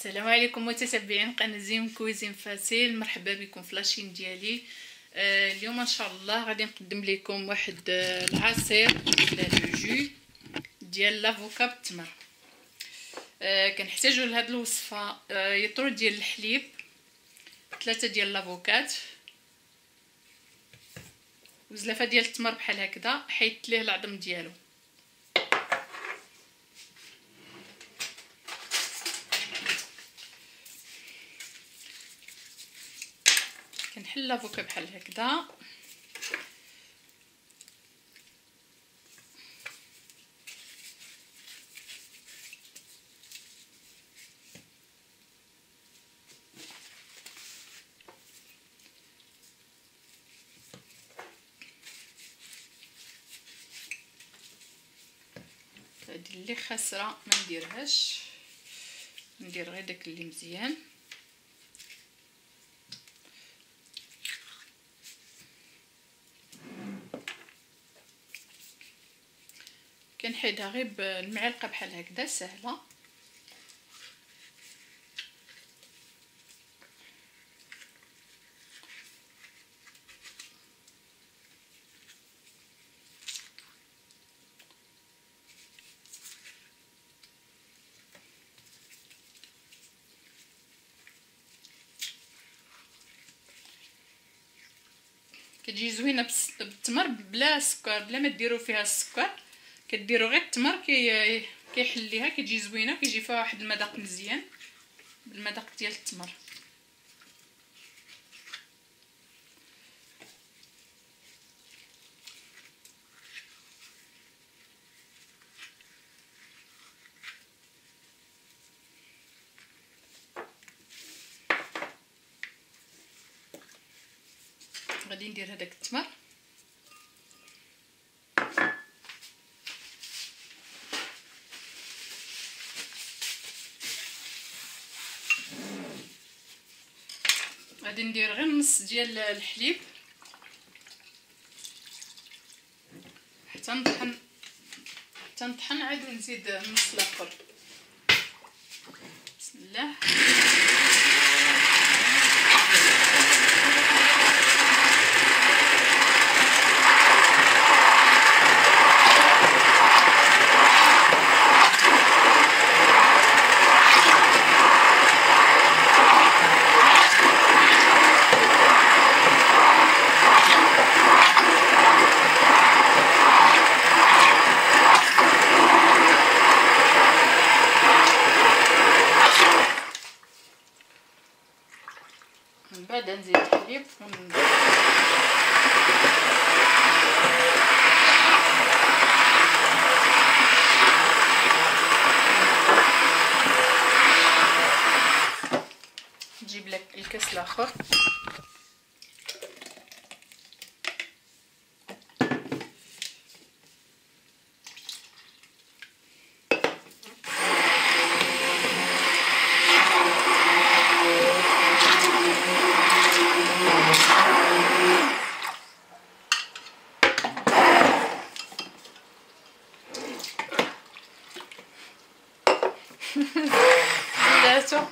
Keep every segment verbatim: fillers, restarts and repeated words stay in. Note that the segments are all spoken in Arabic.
السلام عليكم متتبعين قناه زيم كويزين فاسيل، مرحبا بكم في لاشين ديالي. آه اليوم ان شاء الله غادي نقدم لكم واحد آه العصير ولا لو جو ديال لافوكا بالتمر. آه كنحتاجوا لهاد الوصفه آه يطرو ديال الحليب، ثلاثه ديال لافوكات، وزلافه ديال التمر بحال هكذا، حيدت ليه العظم ديالو. كنحل لافوكا بحال هكذا، هادي اللي خاسره ما نديرهاش، ندير غير داك اللي مزيان. كنحيدها غير بالمعلقه بحال هكذا سهله. كتجي زوينه بالتمر بلا سكر، بلا ما ديروا فيها السكر، كديروا غير التمر كي كيحليها، كتجي زوينه، كيجي فيها واحد المذاق مزيان بالمذاق ديال التمر. غادي ندير هذاك التمر غادي ندير غير نص ديال الحليب حتى نطحن حتى نطحن عاد ونزيد النص الاخر. بسم الله. من بعد نزيد الحليب ون... نجيب لك الكاس الاخر. زيداتو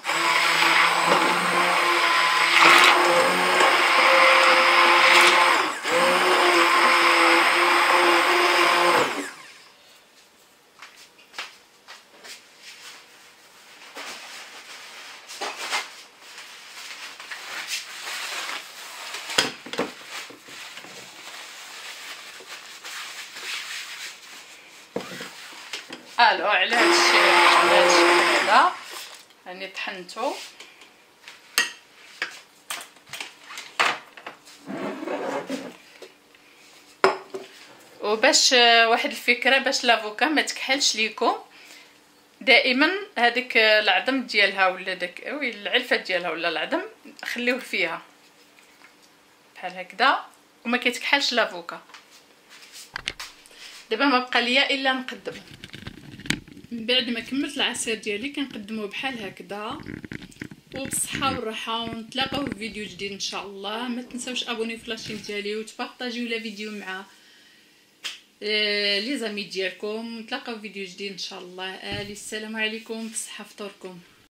الو على هادشي على هادشي هذا راني طحنتو. وباش واحد الفكره باش لافوكا ما تكحلش ليكم، دائما هذيك العظم ديالها ولا داك وي العلفه ديالها ولا العظم خليوه فيها بحال هكذا وما كيتكحلش لافوكا. دابا ما بقى ليا الا نقدم. من بعد ما كملت العصير ديالي كنقدموه بحال هكذا، وبالصحه والراحه، ونتلاقاو في فيديو جديد ان شاء الله. ما تنساوش ابوني في لاشين ديالي وتبارطاجيو لا فيديو مع لي زامي ديالكم. نتلاقاو في فيديو جديد ان شاء الله. الي السلام عليكم، بالصحه فطوركم.